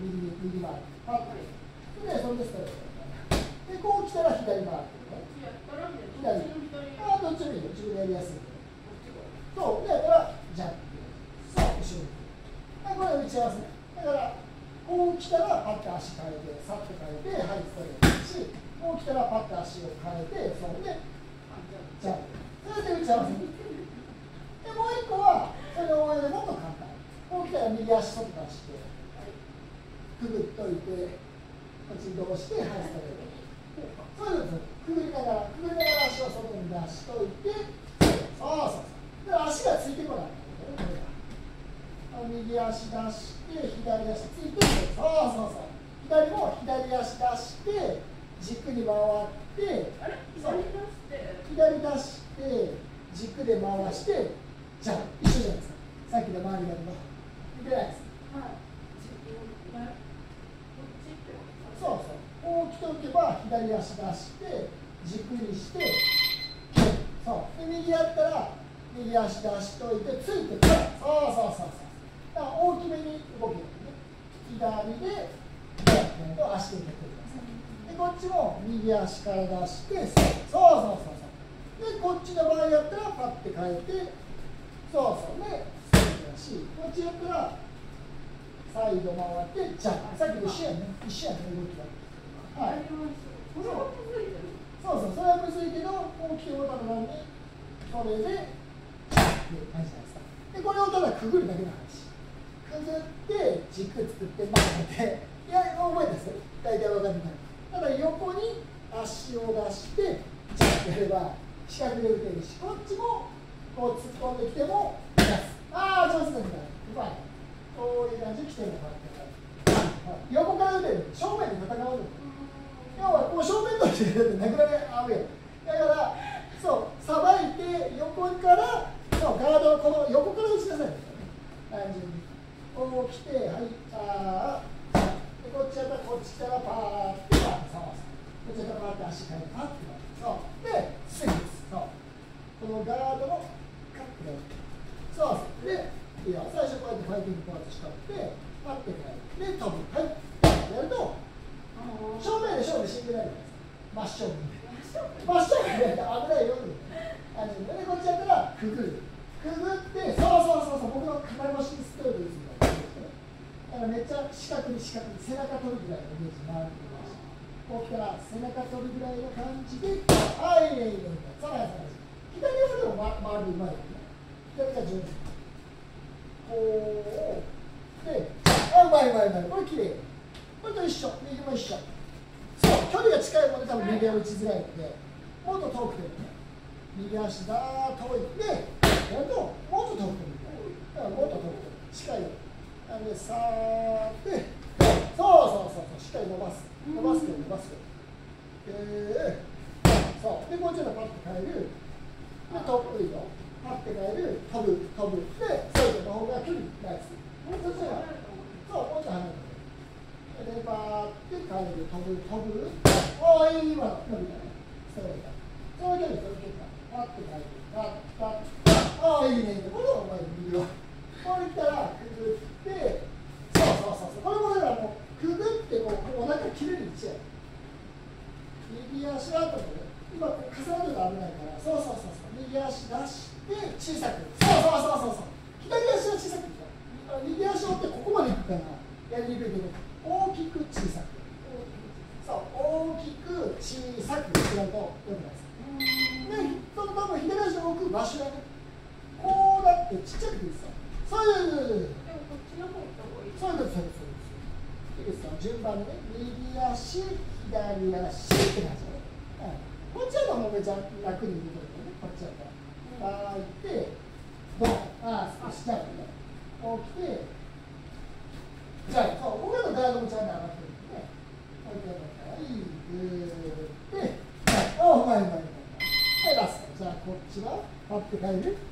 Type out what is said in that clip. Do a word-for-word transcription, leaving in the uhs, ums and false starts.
右に右回りパッてでそれでストレートでこう来たら左回り左あどっちもいいよ自分でやりやすいそうだからジャンプそう後ろにこれ打ち合わせだからこう来たらパッて足変えてさっと変えてはいストレートしこう来たらパッて足を変えてそれでジャンプそれで打ち合わせでもう一個はそれを覚えるもっと簡単こう来たら右足外出してくぐっといてこっちにどうしてはいストレートそういうのくぐりながらくぐりながら足を外に出しといてそうそうそうで足がついてこない右足出して左足ついてそうそうそう左も左足出して軸に回って左出して軸で回してじゃあ一緒じゃないですかさっきの周りだけど見てないですそうそうこう来ておけば左足出して軸にしてそうで右やったら右足出しといてついてからそうそうそうそうだから大きめに動けるね左でと足で蹴ってくださいでこっちも右足から出してそうそうそうそうでこっちの場合やったらパッて変えてそうそうねストレートだしこっちやったらサイド回ってジャンプさっきと一緒やね一緒やね動きがはいそうそうそうそれはむずいけどこう来てもらったのにそれでっていう感じなんですかでこれをただくぐるだけの話くぐって軸作って曲げていや覚えてですよ大体分かるみたいなただ横に足を出してジャンプやれば四角で打てるしこっちもこう突っ込んできても出すああ上手だみたいなうまいこういう感じで来てるのかって横から打てる正面で戦うの要はこう正面としてるってなくなり合うやんだからそうさばいて横からそうガードをこの横から打ちなさいみたいな単純にこう来てはいあーでこっちやったらこっちからパーってパーってそうそうこっちやったらパーって足変えてパーってそうでスイングですそうこのガードのカップでそうそうでいいよ最初こうやってファイティングポーズしとってパッて変えてで飛ぶはいやると正面で勝負死んでないじゃないですか真正面で真正面で危ないよでこっちやったらくぐるくぐってそうそうそうそう僕の肩越しにストレート打つみたいなだからめっちゃ四角に四角に背中取るぐらいのイメージ回るとましたこう来たら背中取るぐらいの感じではいいいいいいさらにさらに左足でも回るうまいよね左が上手こうであうまいうまいうまいこれきれいこれと一緒右も一緒そう距離が近いもので多分右は打ちづらいのでもっと遠くてもね右足だー遠いでやるともっと遠くてもいいだからもっと遠くても近いよなんでさーってそうそうそうそうしっかり伸ばす伸ばすけど伸ばすけどでそうでもうちょっとパッと変えるで飛ぶいいよパッて変える飛ぶ飛ぶでそういうの方が距離ないですもうちょっとそうもうちょっと離れてでパーって変える飛ぶ飛ぶおーいい今伸びたねストレートそういう距離そういう距離パッて変えるパッパッああいいねいいねこれはお前右はこれ来たらくぐってそうそうそうそうこれもだからもうくぐってこうお腹きれいにいっちゃう右足だとね今こう重なると危ないからそうそうそうそう右足出して小さくそうそうそうそうそう左足は小さくいくから右足を折ってここまでいくからやりにくいけど大きく小さくそう大きく小さくしないとよくないですでその多分左足を置く場所がねこうなってちっちゃくていいですよそういうでもこっちの方行った方がいいそういうことそういうこといいですよ順番にね右足左足って感じね、うん、こっちはもうめちゃ楽にできるねこっちだったら巻いてボンああ少しジャンプねこう来てじゃあそう僕らのガードもちゃんと上がってるんでねこういうことだったらいいグーってああうまいうまいうまいはいラストじゃあこっちはパッて変える